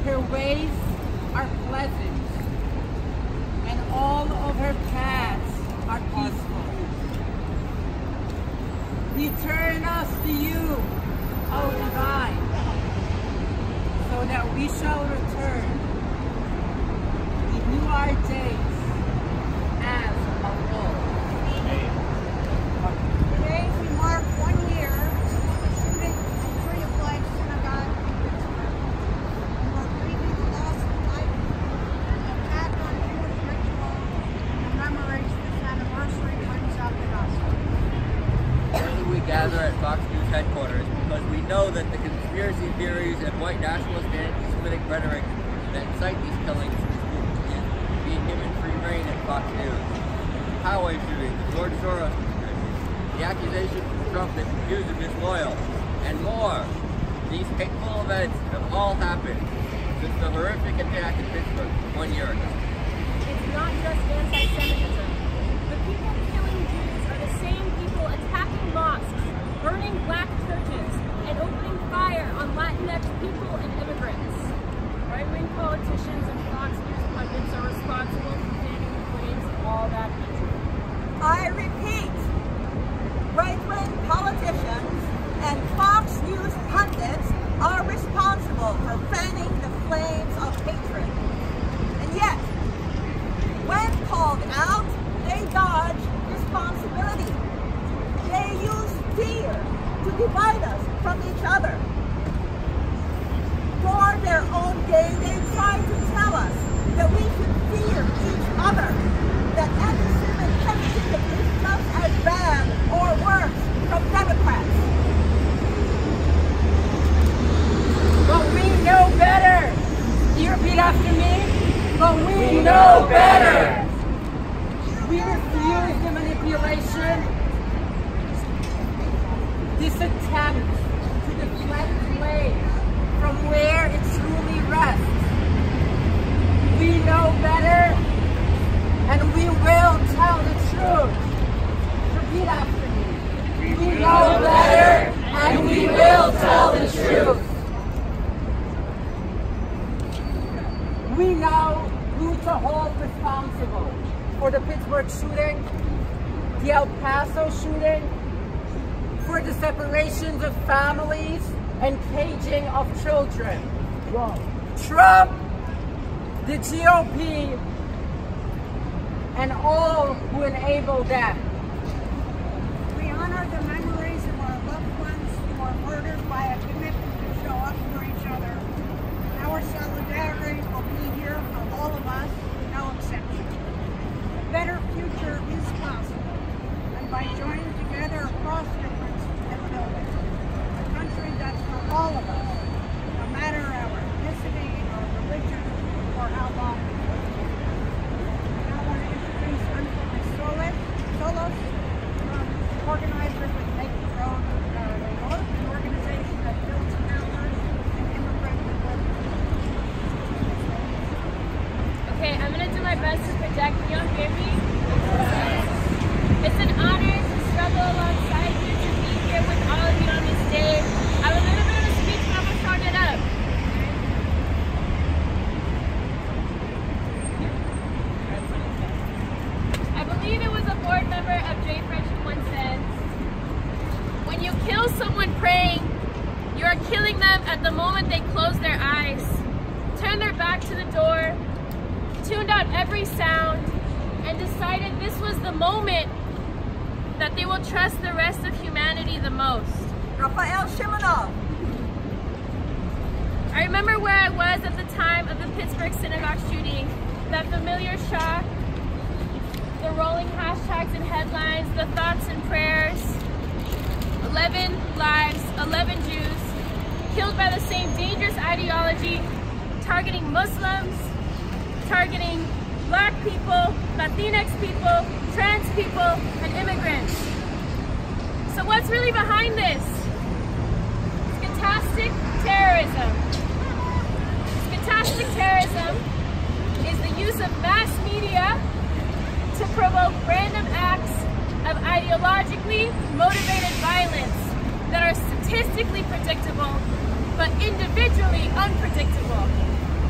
Her ways are pleasant, and all of her paths are peaceful. We turn us to you, O Divine, so that we shall return. Renew our days as of old. Today we mark 1 year since the shooting at Tree of Life Synagogue in Pittsburgh. And we're grieving the loss of life, the attack on Jewish ritual, and the memories this anniversary brings up in us. Today we gather at Fox News headquarters because we know that the conspiracy theories and white nationalist and anti-Semitic rhetoric that incite these killings is being given free rein at Fox News. Highway shooting, the George Soros conspiracy, the accusation from Trump that the Jews are disloyal, and more. These hateful events have all happened since the horrific attack in Pittsburgh 1 year ago. It's not just anti-Semitism. The people killing Jews are the same people attacking mosques, burning black churches, and opening fire on Latinx people and immigrants. Right-wing politicians and Fox News pundits are responsible for fanning the flames of all that hatred. I repeat, right-wing politicians and Fox News pundits are responsible for fanning the flames of hatred. And yet, when called out, they dodge responsibility. They use fear to divide us from each other. For their own gain, they try to tell us that we should fear each other, that anti-Semitism is just as bad or worse from Democrats. But we know better. You repeat after me? But we know better. We refuse the manipulation, this attempt to deflect blame from where it truly rests. We know better, and we will tell the truth. Repeat after me. We know better, and we will tell the truth. We know who to hold responsible for the Pittsburgh shooting, the El Paso shooting, for the separations of families and caging of children. Trump, the GOP, and all who enable them. We honor the memories of our loved ones who were murdered by a commitment to show up for each other. Our solidarity will be here for all of us, no exception. A better future is possible, and by joining together across difference, we can build it. A country that's for all of us, no matter our ethnicity or religion or how long we live. I want to introduce Anthony Solos, organizer with Make the Road New York, an organization that builds counters and immigrant liberty. Okay, I'm going to do my best to project. Can y'all hear me? It's an honor to struggle alongside you, to be here with all of you on this day. I have a little bit of a speech, but I'm going to shorten it up. I believe it was a board member of J. French who once said, when you kill someone praying, you are killing them at the moment they close their eyes, turn their back to the door, tuned out every sound, and decided this was the moment that they will trust the rest of humanity the most. Raphael Shimonov. I remember where I was at the time of the Pittsburgh synagogue shooting, that familiar shock, the rolling hashtags and headlines, the thoughts and prayers. 11 lives, 11 Jews, killed by the same dangerous ideology, targeting Muslims, targeting Black people, Latinx people, trans people, and immigrants. So what's really behind this? Stochastic terrorism. Stochastic terrorism is the use of mass media to provoke random acts of ideologically motivated violence that are statistically predictable, but individually unpredictable.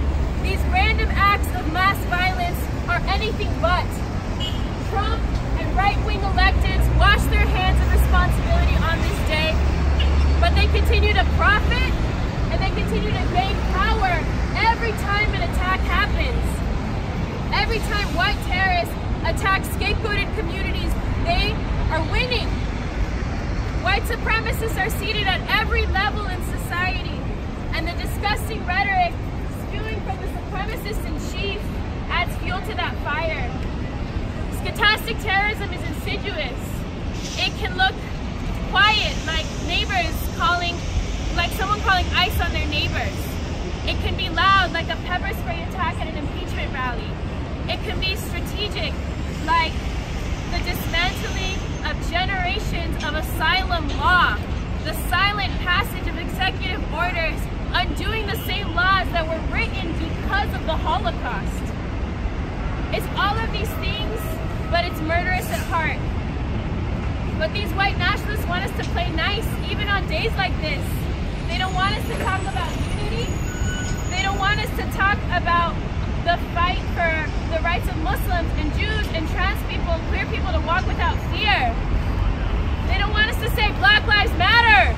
anything but. Trump and right-wing electeds wash their hands of responsibility on this day, but they continue to profit and they continue to gain power every time an attack happens. Every time white terrorists attack scapegoated communities, they are winning. White supremacists are seated at every level in society, and the disgusting rhetoric spewing from the supremacist in chief adds fuel to that fire. Stochastic terrorism is insidious. It can look quiet, like neighbors calling, like someone calling ICE on their neighbors. It can be loud, like a pepper spray attack at an impeachment rally. It can be strategic, like the dismantling of generations of asylum law, the silent passage of executive orders, undoing the same laws that were written because of the Holocaust. It's all of these things, but it's murderous at heart. But these white nationalists want us to play nice, even on days like this. They don't want us to talk about unity. They don't want us to talk about the fight for the rights of Muslims and Jews and trans people and queer people to walk without fear. They don't want us to say Black Lives Matter.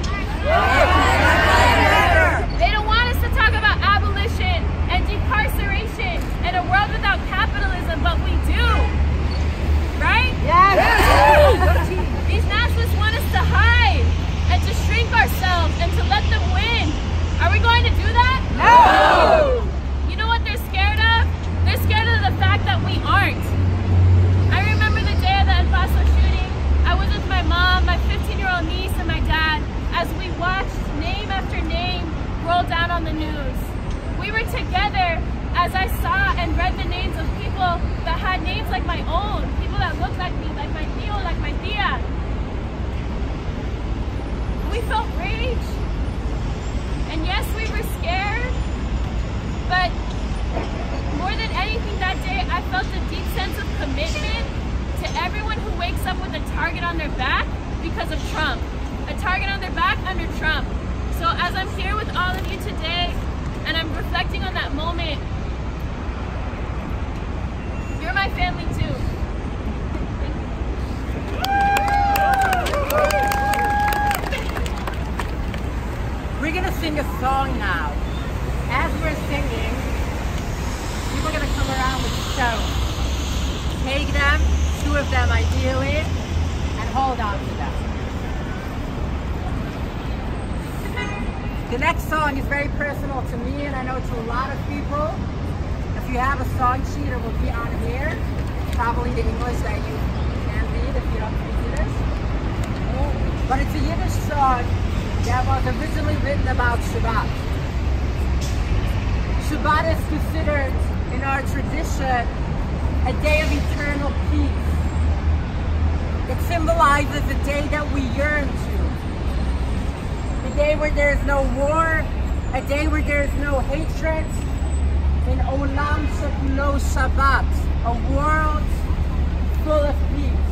They don't want us to talk about abolition and decarceration and a world without capitalism, but we do. Right? Yes. These nationalists want us to hide and to shrink ourselves and to let them win. Are we going to do that? No! You know what they're scared of? They're scared of the fact that we aren't. I remember the day of the El Paso shooting. I was with my mom, my 15-year-old niece, and my dad as we watched name after name roll down on the news. We were together as I saw and read the names of people that had names like my own, people that looked like me, like my tío, like my tía. We felt rage. And yes, we were scared, but more than anything that day, I felt a deep sense of commitment to everyone who wakes up with a target on their back because of Trump. A target on their back under Trump. So as I'm here with all of you today, and I'm reflecting on that moment, you're my family too. We're gonna sing a song now. As we're singing, people are gonna come around with stones. Take them, 2 of them ideally, and hold on to them. The next song is very personal to me, and I know to a lot of people. If you have a song sheet, it will be on here. Probably the English that you can read if you don't speak Yiddish. But it's a Yiddish song that was originally written about Shabbat. Shabbat is considered, in our tradition, a day of eternal peace. It symbolizes a day that we yearn to. A day where there is no war, a day where there is no hatred, an olam shekulo Shabbat, a world full of peace.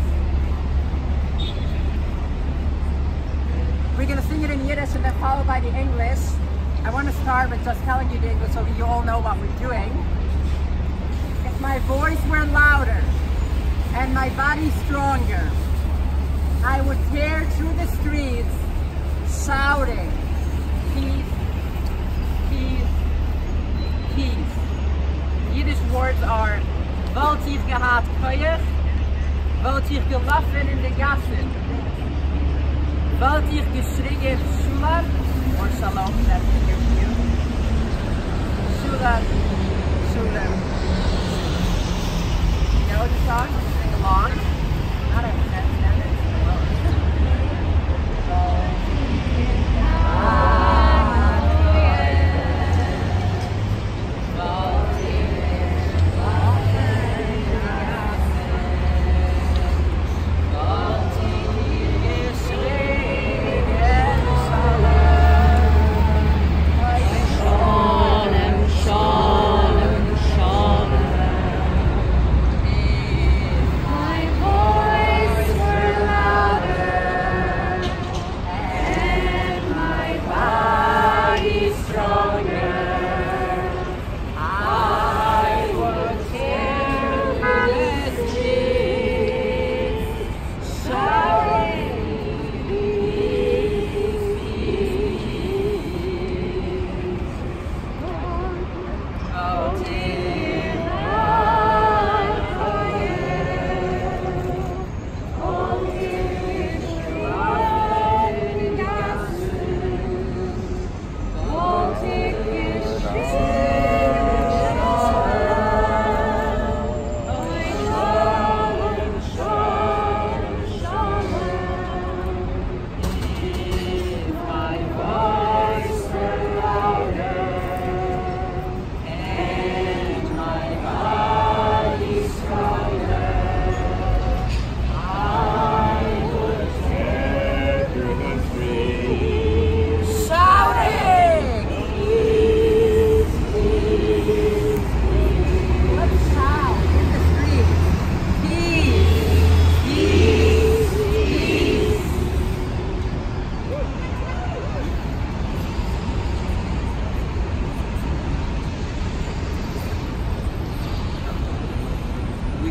We're going to sing it in Yiddish and then followed by the English. I want to start with just telling you the English so that you all know what we're doing. If my voice were louder and my body stronger, I would tear through the streets shouting, peace, peace, peace. Yiddish words are, wollt ihr gehad koyach, wollt ihr gelaufen in de gassen, wollt ihr geschrien shulam, or shalom, that's in your view. Shulam, shulam. You know the song? Sing along. Not understand it. I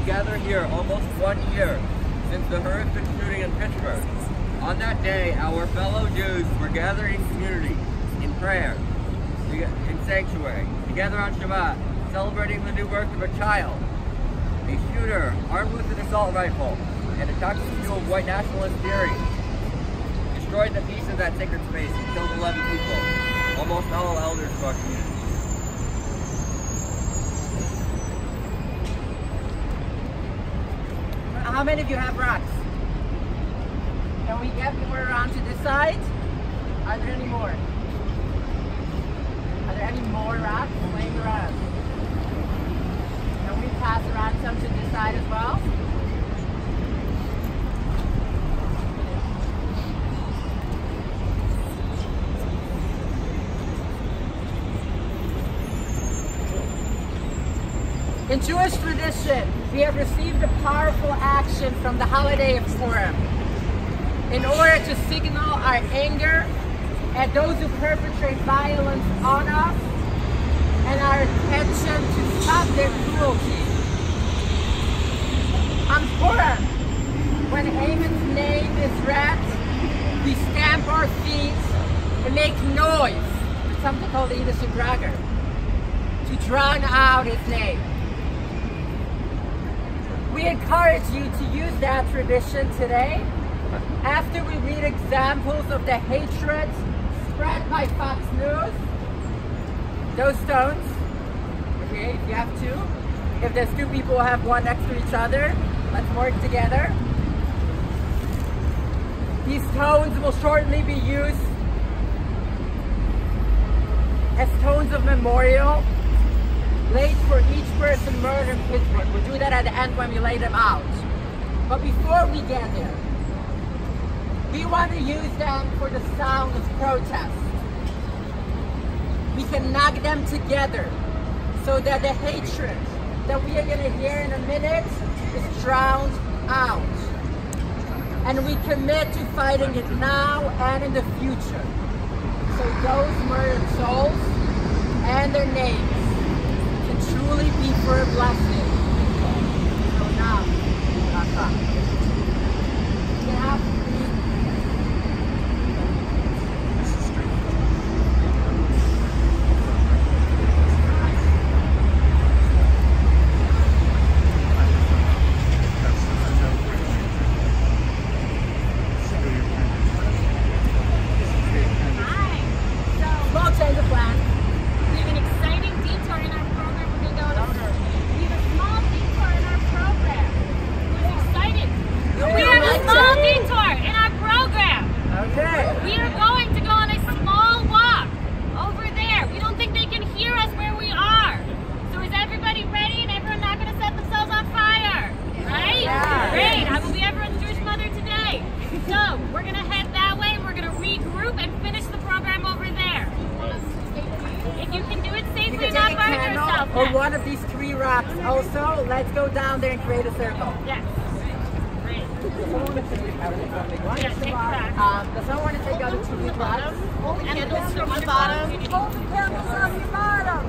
gather here almost 1 year since the horrific shooting in Pittsburgh. On that day, our fellow Jews were gathered in community, in prayer, in sanctuary, together on Shabbat, celebrating the new birth of a child. A shooter, armed with an assault rifle and a toxic fuel of white nationalist theory, destroyed the peace of that sacred space and killed 11 people, almost all elders of our community. How many of you have rocks? Can we get more around to this side? Are there any more? Are there any more rocks laying around? Can we pass around some to this side as well? In Jewish tradition, we have received a powerful action from the holiday of Purim in order to signal our anger at those who perpetrate violence on us and our intention to stop their cruelty. On Purim, when Haman's name is read, we stamp our feet and make noise, something called the Yiddish Brager, to drown out his name. We encourage you to use that tradition today after we read examples of the hatred spread by Fox News. Those stones, okay, if you have two, if there's two people who have one next to each other, let's work together. These stones will shortly be used as stones of memorial laid for each person murdered in Pittsburgh. We'll do that at the end when we lay them out. But before we get there, we want to use them for the sound of protest. We can knock them together so that the hatred that we are going to hear in a minute is drowned out. And we commit to fighting it now and in the future. So those murdered souls and their names truly be for a blessing. So now, you have to small change of plan. We have an exciting detour in our program. We're going to go on we have a small detour in our program. We're excited. We have a small detour in our program. Okay. We are going to go on a small walk over there. We don't think they can hear us where we are. So is everybody ready and everyone not going to set themselves on fire? Right? Yeah. Great. I will be everyone's Jewish mother today. So we're going to head that way and we're going to regroup and finish the program over there. If you can do it You safely can and not take a burn candle yourself. or Yes. one of these three rocks. Also, let's go down there and create a circle. Yes. Great. Yes, Yeah, take the rock. does someone want to take out the two big rocks? Hold the candles from the bottom. Hold the candles on your bottom.